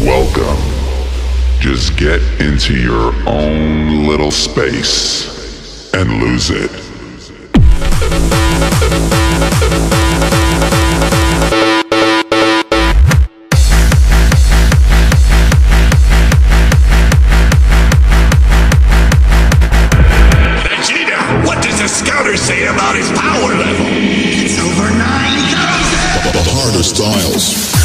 Welcome. Just get into your own little space and lose it. Vegeta, what does the scouter say about his power level? It's over 9,000! The harder styles.